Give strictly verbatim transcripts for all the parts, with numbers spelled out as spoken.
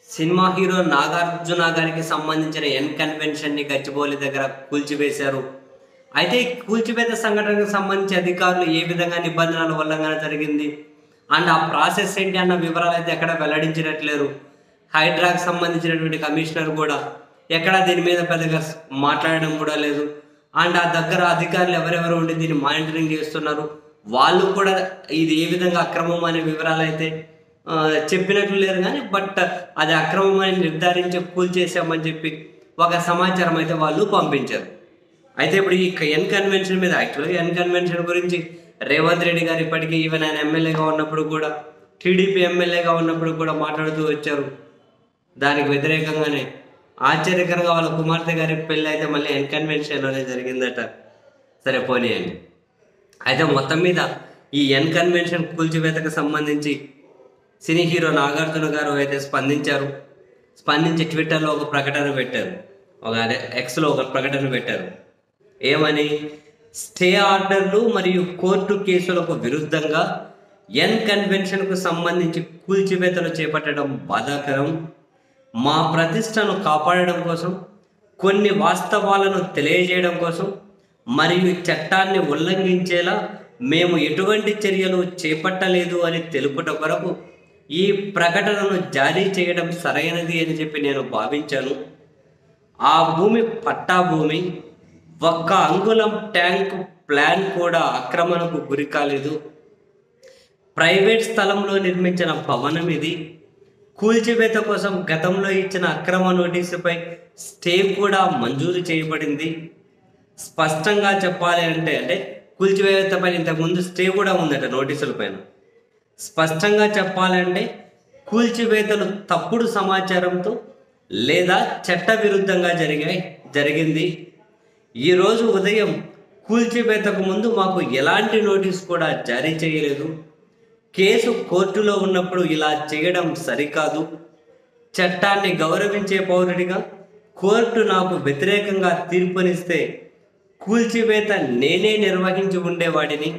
Cinema hero Nagarjuna గారికి సంబంధించిన ఎన్ కన్వెన్షన్ని గచ్చిబౌలి దగ్గర కూల్చివేశారు. అయితే ఈ కూల్చివేత సంఘటనకు సంబంధించి అధికారులు ఏ విధంగా నిబంధనల ఉల్లంఘన జరిగింది అండ్ ఆ ప్రాసెస్ ఏంటి అన్న వివరాలు అయితే ఎక్కడ వెల్లడించినట్లేరు. హైడ్రాకి సంబంధించినటువంటి కమిషనర్ కూడా ఎక్కడ దీని మీద పెద్దగా మాట్లాడడం కూడా లేదు. అండ్ ఆ దగ్గర అధికారులు ఎవరెవరు ఉండి దీన్ని మానిటరింగ్ చేస్తున్నారు, వాళ్ళు కూడా ఇది ఏ విధంగా అక్రమం అనే వివరాలు అయితే చెప్పినట్లు లేరు. కానీ బట్ అది అక్రమం అని నిర్ధారించి కూల్చేసామని చెప్పి ఒక సమాచారం అయితే వాళ్ళు పంపించారు. అయితే ఇప్పుడు ఈ ఎన్ కన్వెన్షన్ మీద యాక్చువల్గా ఎన్ కన్వెన్షన్ గురించి రేవంత్ రెడ్డి గారు ఇప్పటికీ ఈవెన్ ఆయన ఎమ్మెల్యేగా ఉన్నప్పుడు కూడా టీడీపీ ఎమ్మెల్యేగా ఉన్నప్పుడు కూడా మాట్లాడుతూ వచ్చారు. దానికి వ్యతిరేకంగానే ఆశ్చర్యకరంగా వాళ్ళ కుమార్తె గారి పెళ్ళి అయితే మళ్ళీ ఎన్ కన్వెన్షన్లోనే జరిగిందట. సరే పోనీ అని అయితే మొత్తం మీద ఈ ఎన్ కన్వెన్షన్ కూల్చివేతకు సంబంధించి సినీ హీరో నాగార్జున గారు అయితే స్పందించారు. స్పందించి ట్విట్టర్లో ఒక ప్రకటన పెట్టారు, ఒక అదే ఎక్స్లో ఒక ప్రకటన పెట్టారు. ఏమని? స్టే ఆర్డర్లు మరియు కోర్టు కేసులకు విరుద్ధంగా ఎన్ కన్వెన్షన్కు సంబంధించి కూల్చివేతలు చేపట్టడం బాధాకరం. మా ప్రతిష్టను కాపాడడం కోసం, కొన్ని వాస్తవాలను తెలియజేయడం కోసం మరియు చట్టాన్ని ఉల్లంఘించేలా మేము ఎటువంటి చర్యలు చేపట్టలేదు అని తెలుపుట కొరకు ఈ ప్రకటనను జారీ చేయడం సరైనది అని చెప్పి నేను భావించాను. ఆ భూమి పట్టా భూమి, ఒక్క అంగుళం ట్యాంక్ ప్లాన్ కూడా ఆక్రమణకు గురి కాలేదు. ప్రైవేట్ స్థలంలో నిర్మించిన భవనం ఇది. కూల్చివేత కోసం గతంలో ఇచ్చిన అక్రమ నోటీసుపై స్టే కూడా మంజూరు చేయబడింది. స్పష్టంగా చెప్పాలి అంటే అంటే కూల్చివేత పైన ఇంతకుముందు స్టే కూడా ఉందట నోటీసుల పైన. స్పష్టంగా చెప్పాలంటే కూల్చివేతలు తప్పుడు సమాచారంతో లేదా చట్ట విరుద్ధంగా జరిగాయి జరిగింది. ఈరోజు ఉదయం కూల్చివేతకు ముందు మాకు ఎలాంటి నోటీసు కూడా జారీ చేయలేదు. కేసు కోర్టులో ఉన్నప్పుడు ఇలా చేయడం సరికాదు. చట్టాన్ని గౌరవించే పౌరుడిగా కోర్టు నాకు వ్యతిరేకంగా తీర్పునిస్తే కూల్చివేత నేనే నిర్వహించి ఉండేవాడిని.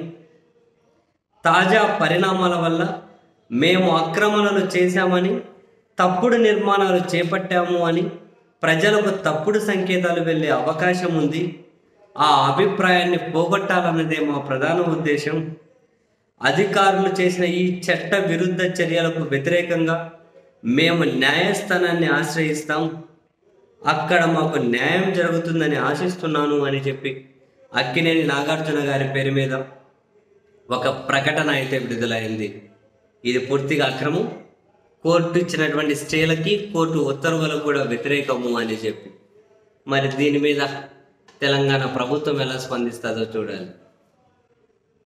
తాజా పరిణామాల వల్ల మేము ఆక్రమణలు చేశామని, తప్పుడు నిర్మాణాలు చేపట్టాము అని ప్రజలకు తప్పుడు సంకేతాలు వెళ్ళే అవకాశం ఉంది. ఆ అభిప్రాయాన్ని పోగొట్టాలన్నదే మా ప్రధాన ఉద్దేశం. అధికారులు చేసిన ఈ చట్ట విరుద్ధ చర్యలకు వ్యతిరేకంగా మేము న్యాయస్థానాన్ని ఆశ్రయిస్తాం. అక్కడ మాకు న్యాయం జరుగుతుందని ఆశిస్తున్నాను అని చెప్పి అక్కినేని నాగార్జున గారి పేరు మీద ఒక ప్రకటన అయితే విడుదలైంది. ఇది పూర్తిగా అక్రమం, కోర్టు ఇచ్చినటువంటి స్టేలకి కోర్టు ఉత్తర్వులకు కూడా వ్యతిరేకము అని చెప్పి. మరి దీని మీద తెలంగాణ ప్రభుత్వం ఎలా స్పందిస్తుందో చూడాలి.